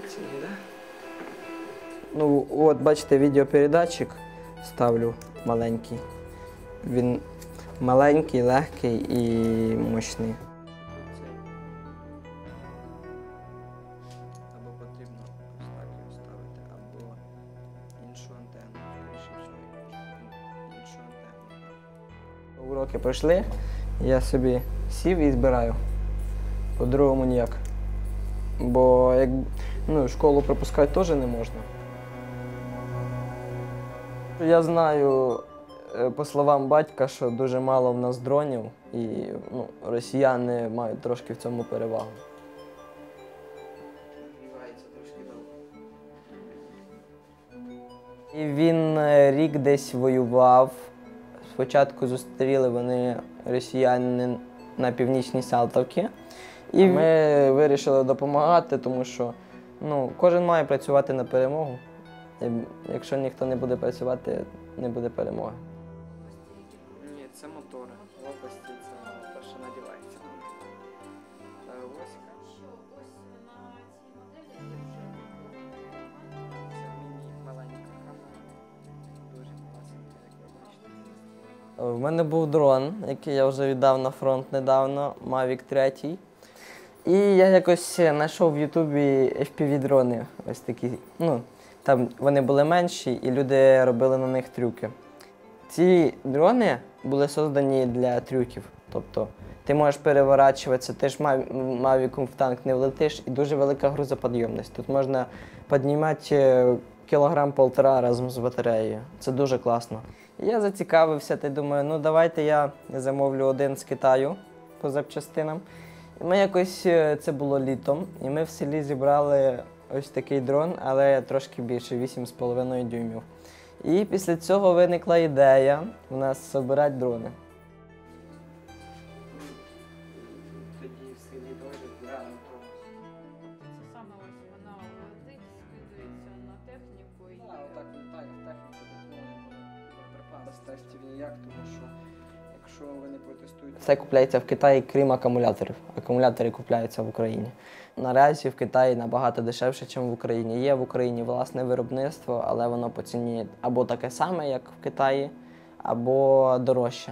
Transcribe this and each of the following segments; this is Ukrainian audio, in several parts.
Ну, от бачите, відеопередатчик ставлю маленький. Він маленький, легкий і мощний. Або потрібно ось так його ставити, або іншу антенну. Іншу антенну. Уроки пройшли, я собі сів і збираю. По-другому ніяк. Бо як, школу пропускати теж не можна. Я знаю, по словам батька, що дуже мало в нас дронів, і росіяни мають трошки в цьому перевагу. І він рік десь воював. Спочатку зустріли вони росіяни на північній Салтівці. І ми вирішили допомагати, тому що кожен має працювати на перемогу. Якщо ніхто не буде працювати, не буде перемоги. Ні, це мотори. Лопасті це те, що надівається. Це оська. Це міні-маленька камера. Дуже малесенька, як ви бачите. В мене був дрон, який я вже віддав на фронт недавно, Mavic 3. І я якось знайшов в Ютубі FPV-дрони, ось такі, там вони були менші і люди робили на них трюки. Ці дрони були создані для трюків, тобто ти можеш переворачуватися, ти ж мавіком в танк не влетиш і дуже велика грузоподйомність. Тут можна піднімати кілограм-1,5 разом з батареєю, це дуже класно. І я зацікавився та думаю, давайте я замовлю один з Китаю по запчастинам. І ми якось, це було літом, і ми в селі зібрали ось такий дрон, але трошки більше, 8,5 дюймів. І після цього виникла ідея у нас збирати дрони. Тоді в селі теж рано Це саме ось вона летить, скидується на техніку і... Так, отак літає в техніку, боєприпас з тестів ніяк, тому що якщо ви не протестуєте... Все купляється в Китаї, крім акумуляторів. Акумулятори купляються в Україні. Наразі в Китаї набагато дешевше, ніж в Україні. Є в Україні власне виробництво, але воно по ціні або таке саме, як в Китаї, або дорожче.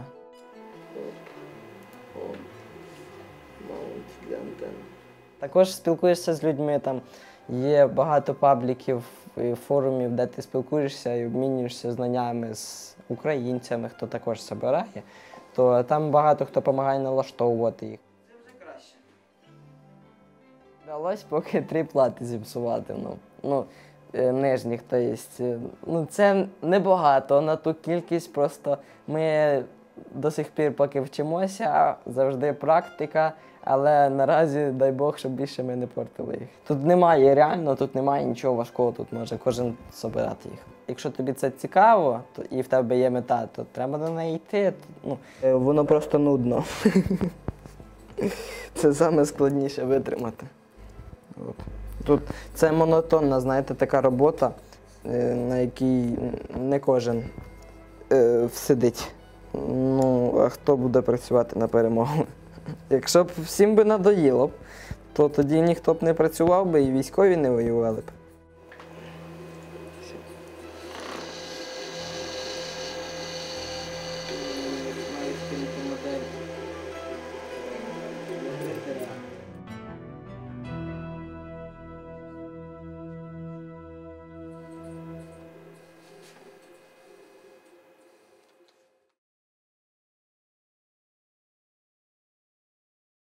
Також спілкуєшся з людьми, там є багато пабліків і форумів, де ти спілкуєшся і обмінюєшся знаннями з українцями, хто також збирає, то там багато хто допомагає налаштовувати їх. Це вже краще. Вдалося поки 3 плати зіпсувати, нижніх, то є. Це небагато на ту кількість, просто ми до сих пір поки вчимося, завжди практика, але наразі, дай Бог, щоб більше ми не портили їх. Тут немає, реально, тут немає нічого важкого, тут може кожен збирати їх. Якщо тобі це цікаво, і в тебе є мета, то треба до неї йти. Воно просто нудно. Це найскладніше витримати. Тут це монотонна, знаєте, така робота, на якій не кожен сидить. А хто буде працювати на перемогу? Якщо б всім би надоїло, то тоді ніхто б не працював би і військові не воювали б.